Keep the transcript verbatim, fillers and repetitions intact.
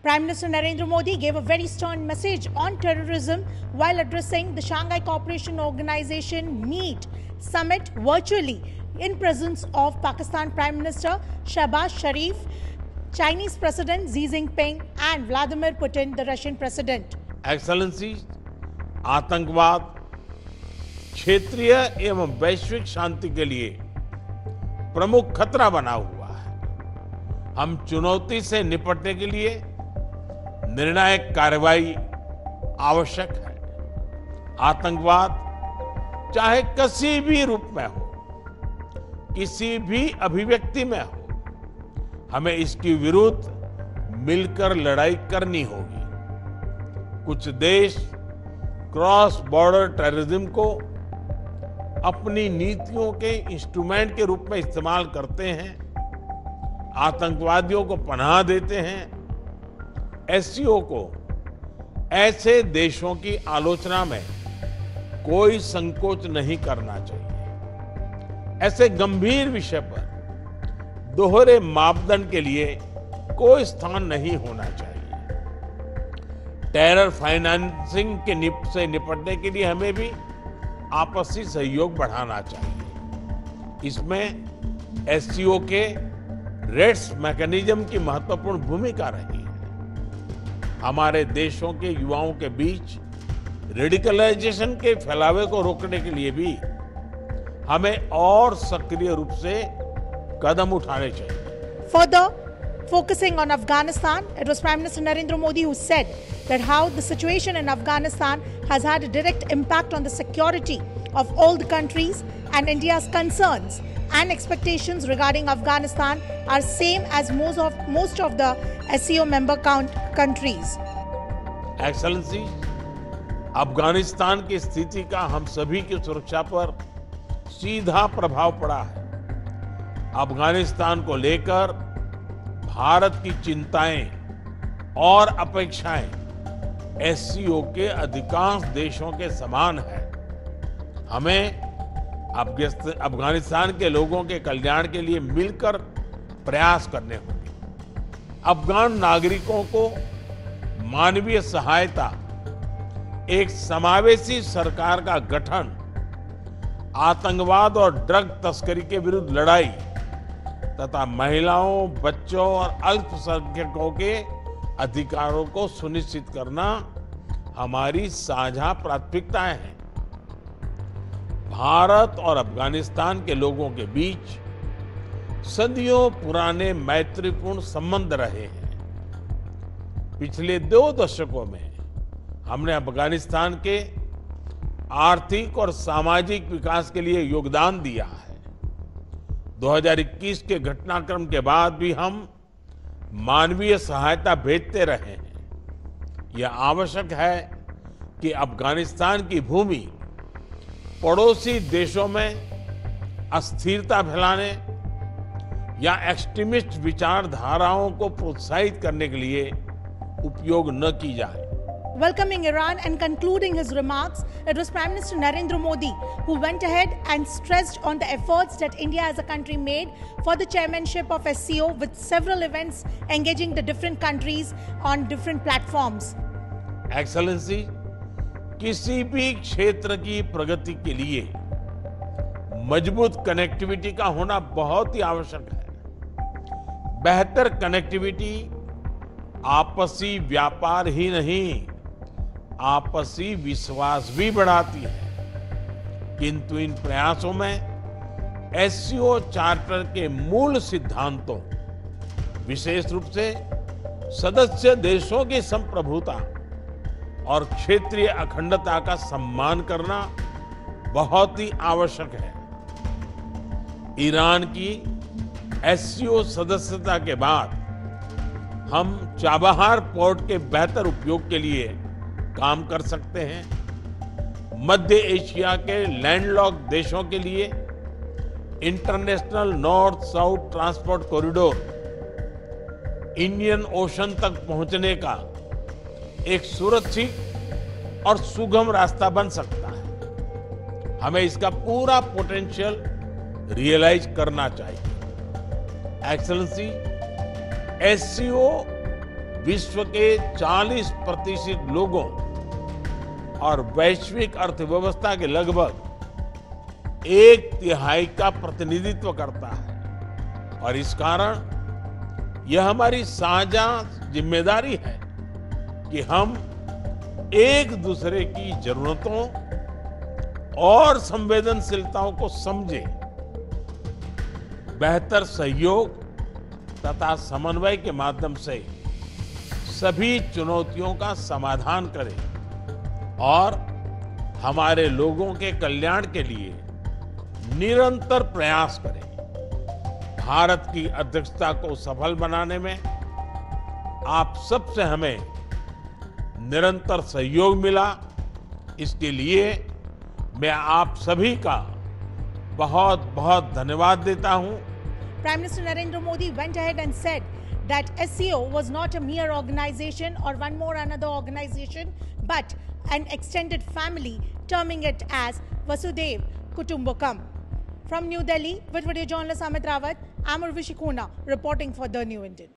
Prime Minister Narendra Modi gave a very stern message on terrorism while addressing the Shanghai Cooperation Organization Meet Summit virtually in presence of Pakistan Prime Minister Shehbaz Sharif, Chinese President Xi Jinping and Vladimir Putin, the Russian President. Excellencies, आतंकवाद क्षेत्रीय एवं वैश्विक शांति के लिए प्रमुख खतरा बना हुआ है। हम चुनौती से निपटने के लिए निर्णायक कार्रवाई आवश्यक है। आतंकवाद चाहे किसी भी रूप में हो, किसी भी अभिव्यक्ति में हो, हमें इसके विरुद्ध मिलकर लड़ाई करनी होगी। कुछ देश क्रॉस बॉर्डर टेररिज्म को अपनी नीतियों के इंस्ट्रूमेंट के रूप में इस्तेमाल करते हैं, आतंकवादियों को पनाह देते हैं। एससीओ को ऐसे देशों की आलोचना में कोई संकोच नहीं करना चाहिए। ऐसे गंभीर विषय पर दोहरे मापदंड के लिए कोई स्थान नहीं होना चाहिए। टेरर फाइनेंसिंग के निप से निपटने के लिए हमें भी आपसी सहयोग बढ़ाना चाहिए। इसमें एससीओ के रेड्स मैकेनिज्म की महत्वपूर्ण भूमिका रही है। हमारे देशों के युवाओं के बीच रेडिकलाइजेशन के फैलावे को रोकने के लिए भी हमें और सक्रिय रूप से कदम उठाने चाहिए। Further, focusing on Afghanistan, it was Prime Minister Narendra Modi who said that how the situation in Afghanistan has had a direct impact on the security of all the countries, and India's concerns and expectations regarding Afghanistan are same as most of most of the S C O member count countries. Excellency, Afghanistan की स्थिति का हम सभी की सुरक्षा पर सीधा प्रभाव पड़ा है। अफगानिस्तान को लेकर भारत की चिंताएं और अपेक्षाएं एससीओ के अधिकांश देशों के समान है। हमें अफगानिस्तान के लोगों के कल्याण के लिए मिलकर प्रयास करने होंगे। अफगान नागरिकों को मानवीय सहायता, एक समावेशी सरकार का गठन, आतंकवाद और ड्रग तस्करी के विरुद्ध लड़ाई तथा महिलाओं, बच्चों और अल्पसंख्यकों के अधिकारों को सुनिश्चित करना हमारी साझा प्राथमिकताएं हैं। भारत और अफगानिस्तान के लोगों के बीच सदियों पुराने मैत्रीपूर्ण संबंध रहे हैं। पिछले दो दशकों में हमने अफगानिस्तान के आर्थिक और सामाजिक विकास के लिए योगदान दिया है। दो हज़ार इक्कीस के घटनाक्रम के बाद भी हम मानवीय सहायता भेजते रहे हैं। यह आवश्यक है कि अफगानिस्तान की भूमि पड़ोसी देशों में अस्थिरता फैलाने या एक्सट्रीमिस्ट विचारधाराओं को प्रोत्साहित करने के लिए उपयोग न की जाए। Welcoming Iran and concluding his remarks, it was Prime Minister Narendra Modi who went ahead and stressed on the efforts that India as a country made for the chairmanship of S C O, with several events engaging the different countries on different platforms. Excellency, किसी भी क्षेत्र की प्रगति के लिए मजबूत connectivity का होना बहुत ही आवश्यक है। बेहतर कनेक्टिविटी आपसी व्यापार ही नहीं, आपसी विश्वास भी बढ़ाती है। किंतु इन प्रयासों में एससीओ चार्टर के मूल सिद्धांतों, विशेष रूप से सदस्य देशों की संप्रभुता और क्षेत्रीय अखंडता का सम्मान करना बहुत ही आवश्यक है। ईरान की एससीओ सदस्यता के बाद हम चाबहार पोर्ट के बेहतर उपयोग के लिए काम कर सकते हैं। मध्य एशिया के लैंडलॉक्ड देशों के लिए international north south transport corridor Indian ocean तक पहुंचने का एक सुरक्षित और सुगम रास्ता बन सकता है। हमें इसका पूरा पोटेंशियल रियलाइज करना चाहिए। एक्सेलेंसी, एससीओ विश्व के चालीस प्रतिशत लोगों और वैश्विक अर्थव्यवस्था के लगभग एक तिहाई का प्रतिनिधित्व करता है और इस कारण यह हमारी साझा जिम्मेदारी है कि हम एक दूसरे की जरूरतों और संवेदनशीलताओं को समझें, बेहतर सहयोग तथा समन्वय के माध्यम से सभी चुनौतियों का समाधान करें और हमारे लोगों के कल्याण के लिए निरंतर प्रयास करें। भारत की अध्यक्षता को सफल बनाने में आप सबसे हमें निरंतर सहयोग मिला, इसके लिए मैं आप सभी का बहुत बहुत धन्यवाद देता हूं। Prime Minister Narendra Modi went ahead and said that S C O was not a mere organization or one more another organization, but an extended family, terming it as Vasudhaiv Kutumbakam. From New Delhi, with video journalist Amit Rawat, I'm Urvashi Khona, reporting for The New Indian.